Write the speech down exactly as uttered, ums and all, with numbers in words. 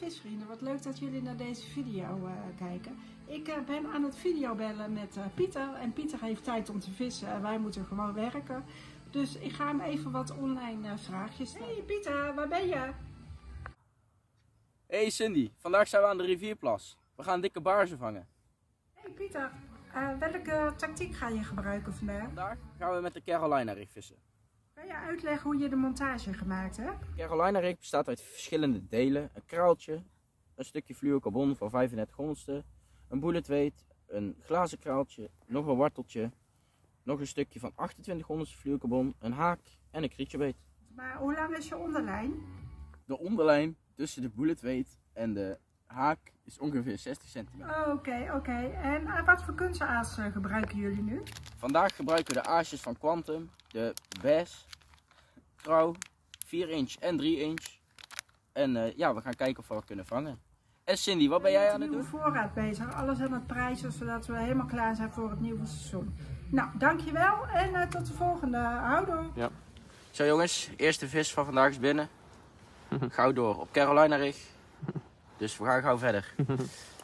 visvrienden, wat leuk dat jullie naar deze video uh, kijken. Ik uh, ben aan het videobellen met uh, Pieter en Pieter heeft tijd om te vissen en wij moeten gewoon werken. Dus ik ga hem even wat online uh, vraagjes stellen. Hey Pieter, waar ben je? Hey Cindy, vandaag zijn we aan de rivierplas. We gaan dikke baarzen vangen. Hey Pieter, uh, welke tactiek ga je gebruiken vandaag? Vandaag gaan we met de Carolina rig vissen. Kan je uitleggen hoe je de montage gemaakt hebt? De Carolina rig bestaat uit verschillende delen. Een kraaltje, een stukje fluorocarbon van vijfendertig honderdste, een bullet weight, een glazen kraaltje, nog een warteltje, nog een stukje van achtentwintig honderdste fluorocarbon, een haak en een krietjebeet. Maar hoe lang is je onderlijn? De onderlijn tussen de bullet weight en de haak is ongeveer zestig centimeter. Oké, okay, oké. Okay. En uh, wat voor kunstenaas uh, gebruiken jullie nu? Vandaag gebruiken we de aasjes van Quantum, de Bass, Trouw, vier inch en drie inch. En uh, ja, we gaan kijken of we wat kunnen vangen. En Cindy, wat ben jij aan het doen? We zijn met voorraad bezig, alles aan het prijzen, zodat we helemaal klaar zijn voor het nieuwe seizoen. Nou, dankjewel en uh, tot de volgende. Houdoe! Ja. Zo jongens, eerste vis van vandaag is binnen. Gauw door op Carolina rig. Dus we gaan gauw verder.